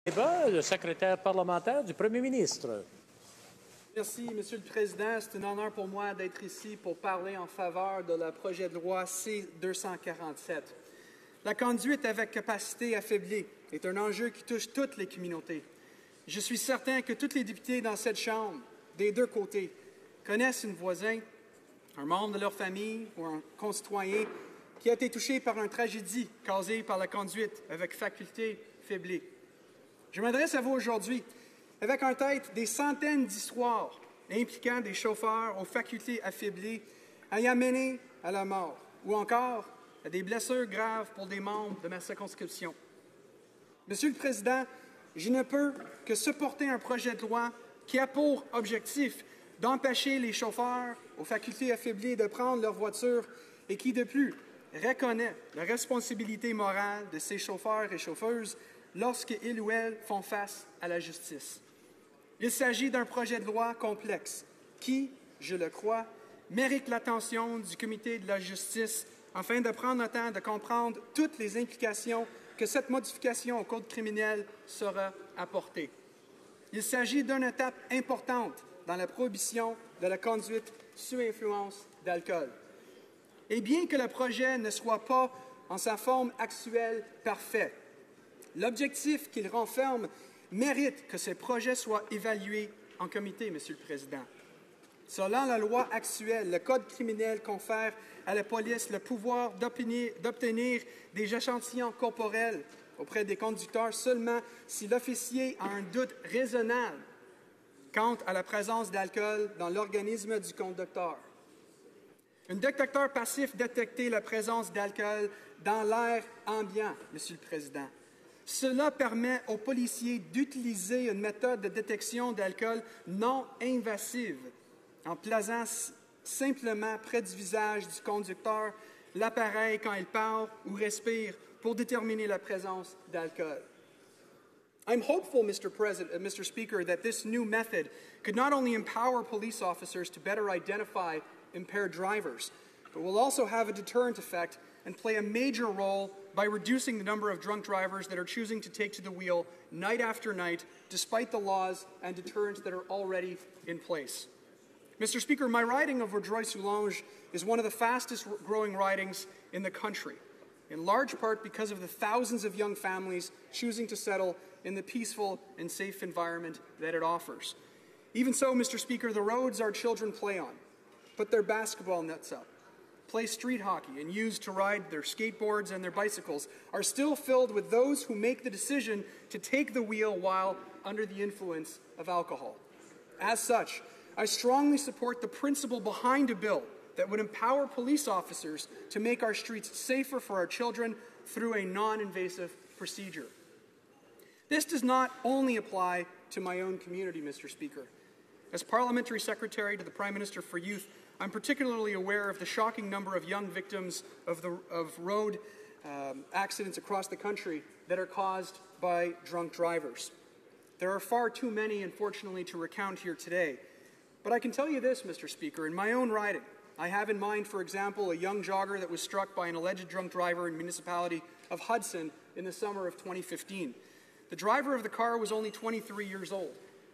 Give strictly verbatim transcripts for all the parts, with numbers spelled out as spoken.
Le secrétaire parlementaire du Premier ministre. Merci, Monsieur le Président. C'est un honneur pour moi d'être ici pour parler en faveur de la projet de loi C deux cent quarante-sept. La conduite avec capacité affaiblie est un enjeu qui touche toutes les communautés. Je suis certain que tous les députés dans cette Chambre, des deux côtés, connaissent un voisin, un membre de leur famille ou un concitoyen qui a été touché par une tragédie causée par la conduite avec faculté affaiblie. Je m'adresse à vous aujourd'hui avec en tête des centaines d'histoires impliquant des chauffeurs aux facultés affaiblies ayant mené à la mort ou encore à des blessures graves pour des membres de ma circonscription. Monsieur le Président, je ne peux que supporter un projet de loi qui a pour objectif d'empêcher les chauffeurs aux facultés affaiblies de prendre leur voiture et qui, de plus, reconnaît la responsabilité morale de ces chauffeurs et chauffeuses lorsqu'ils ou elles font face à la justice. Il s'agit d'un projet de loi complexe qui, je le crois, mérite l'attention du Comité de la justice afin de prendre le temps de comprendre toutes les implications que cette modification au Code criminel sera apportée. Il s'agit d'une étape importante dans la prohibition de la conduite sous influence d'alcool. Et bien que le projet ne soit pas, en sa forme actuelle, parfait, l'objectif qu'il renferme mérite que ce projet soit évalué en comité, Monsieur le Président. Selon la loi actuelle, le Code criminel confère à la police le pouvoir d'obtenir des échantillons corporels auprès des conducteurs seulement si l'officier a un doute raisonnable quant à la présence d'alcool dans l'organisme du conducteur. Un détecteur passif détecte la présence d'alcool dans l'air ambiant, Monsieur le Président. Cela permet aux policiers d'utiliser une méthode de détection d'alcool non invasive en plaçant simplement près du visage du conducteur l'appareil quand il parle ou respire pour déterminer la présence d'alcool. I'm hopeful, Mister President, uh, Mister Speaker, that this new method could not only empower police officers to better identify impaired drivers, but will also have a deterrent effect and play a major role by reducing the number of drunk drivers that are choosing to take to the wheel night after night, despite the laws and deterrents that are already in place. Mister Speaker, my riding of Vaudreuil-Soulanges is one of the fastest-growing ridings in the country, in large part because of the thousands of young families choosing to settle in the peaceful and safe environment that it offers. Even so, Mister Speaker, the roads our children play on, put their basketball nets up, play street hockey, and use to ride their skateboards and their bicycles are still filled with those who make the decision to take the wheel while under the influence of alcohol. As such, I strongly support the principle behind a bill that would empower police officers to make our streets safer for our children through a non-invasive procedure. This does not only apply to my own community, Mister Speaker. As Parliamentary Secretary to the Prime Minister for Youth, I'm particularly aware of the shocking number of young victims of, the, of road um, accidents across the country that are caused by drunk drivers. There are far too many, unfortunately, to recount here today. But I can tell you this, Mister Speaker, in my own riding, I have in mind, for example, a young jogger that was struck by an alleged drunk driver in the municipality of Hudson in the summer of twenty fifteen. The driver of the car was only twenty-three years old.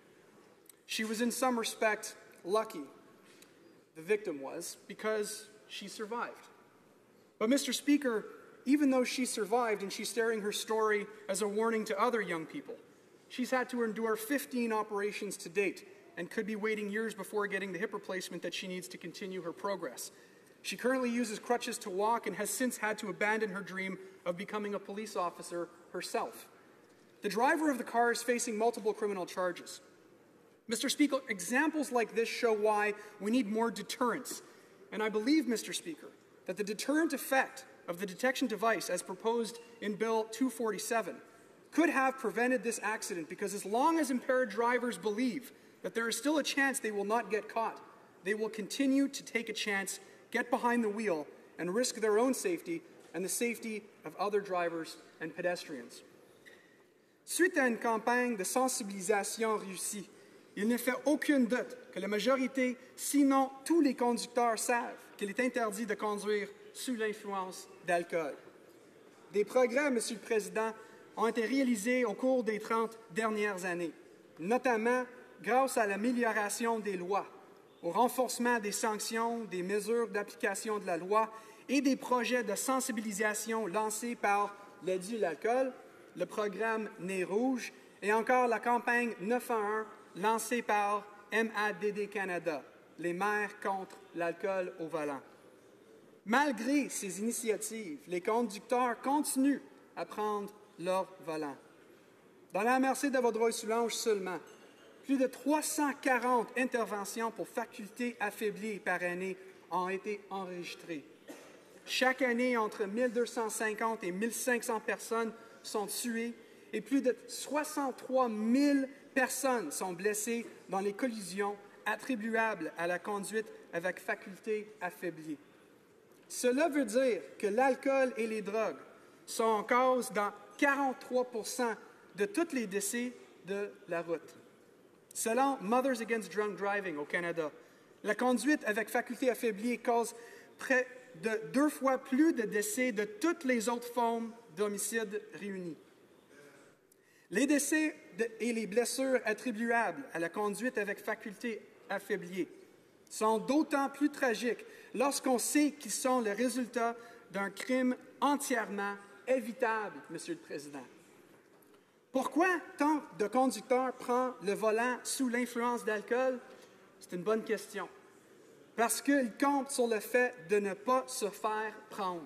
She was in some respect lucky, the victim was, because she survived. But, Mister Speaker, even though she survived and she's sharing her story as a warning to other young people, she's had to endure fifteen operations to date and could be waiting years before getting the hip replacement that she needs to continue her progress. She currently uses crutches to walk and has since had to abandon her dream of becoming a police officer herself. The driver of the car is facing multiple criminal charges. Mister Speaker, examples like this show why we need more deterrence. And I believe, Mister Speaker, that the deterrent effect of the detection device as proposed in Bill two forty-seven could have prevented this accident, because as long as impaired drivers believe that there is still a chance they will not get caught, they will continue to take a chance, get behind the wheel, and risk their own safety and the safety of other drivers and pedestrians. Suite à une campagne de sensibilisation réussie, il ne fait aucun doute que la majorité, sinon tous les conducteurs, savent qu'il est interdit de conduire sous l'influence d'alcool. Des progrès, Monsieur le Président, ont été réalisés au cours des trente dernières années, notamment grâce à l'amélioration des lois, au renforcement des sanctions, des mesures d'application de la loi et des projets de sensibilisation lancés par l'A D I l'alcool, le programme Nez Rouge et encore la campagne neuf un un lancée par M A D D Canada, les maires contre l'alcool au volant. Malgré ces initiatives, les conducteurs continuent à prendre leur volant. Dans la M R C de Vaudreuil-Soulanges seulement, plus de trois cent quarante interventions pour facultés affaiblies par année ont été enregistrées. Chaque année, entre mille deux cent cinquante et mille cinq cents personnes sont tuées et plus de soixante-trois mille personnes sont blessées dans les collisions attribuables à la conduite avec facultés affaiblies. Cela veut dire que l'alcool et les drogues sont en cause dans quarante-trois pour cent de tous les décès de la route. Selon Mothers Against Drunk Driving au Canada, la conduite avec faculté affaiblie cause près de deux fois plus de décès de toutes les autres formes d'homicides réunis. Les décès de, et les blessures attribuables à la conduite avec faculté affaiblie sont d'autant plus tragiques lorsqu'on sait qu'ils sont le résultat d'un crime entièrement évitable, Monsieur le Président. Pourquoi tant de conducteurs prennent le volant sous l'influence d'alcool? C'est une bonne question. Parce qu'ils comptent sur le fait de ne pas se faire prendre.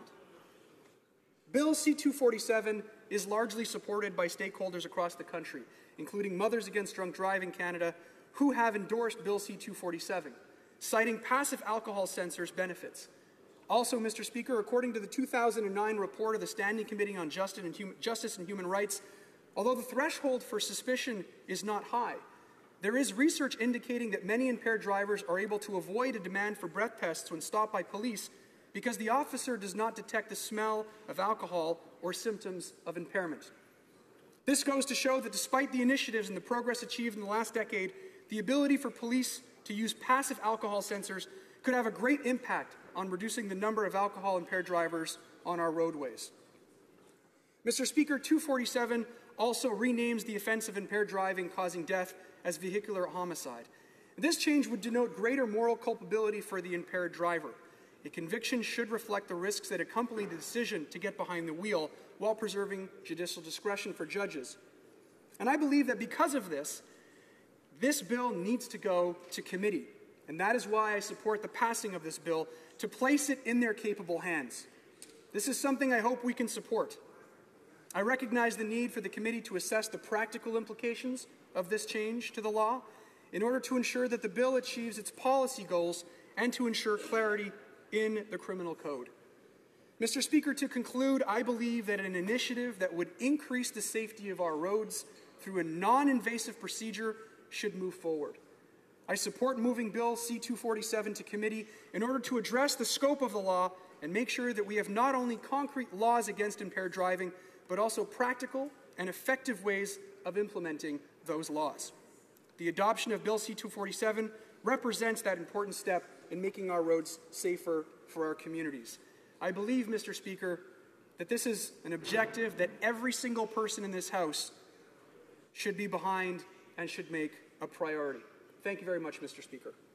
Bill C two forty-seven is largely supported by stakeholders across the country, including Mothers Against Drunk Driving Canada, who have endorsed Bill C two forty-seven, citing passive alcohol sensors benefits. Also, Mister Speaker, according to the two thousand nine report of the Standing Committee on Justice and, Hum- Justice and Human Rights, although the threshold for suspicion is not high, there is research indicating that many impaired drivers are able to avoid a demand for breath tests when stopped by police because the officer does not detect the smell of alcohol or symptoms of impairment. This goes to show that despite the initiatives and the progress achieved in the last decade, the ability for police to use passive alcohol sensors could have a great impact on reducing the number of alcohol-impaired drivers on our roadways. Mister Speaker, two forty-seven also renames the offense of impaired driving causing death as vehicular homicide. This change would denote greater moral culpability for the impaired driver. A conviction should reflect the risks that accompany the decision to get behind the wheel while preserving judicial discretion for judges. And I believe that because of this, this bill needs to go to committee. And that is why I support the passing of this bill, to place it in their capable hands. This is something I hope we can support. I recognize the need for the committee to assess the practical implications of this change to the law in order to ensure that the bill achieves its policy goals and to ensure clarity in the criminal code. Mister Speaker, to conclude, I believe that an initiative that would increase the safety of our roads through a non-invasive procedure should move forward. I support moving Bill C two forty-seven to committee in order to address the scope of the law and make sure that we have not only concrete laws against impaired driving, but also practical and effective ways of implementing those laws. The adoption of Bill C two forty-seven represents that important step in making our roads safer for our communities. I believe, Mister Speaker, that this is an objective that every single person in this House should be behind and should make a priority. Thank you very much, Mister Speaker.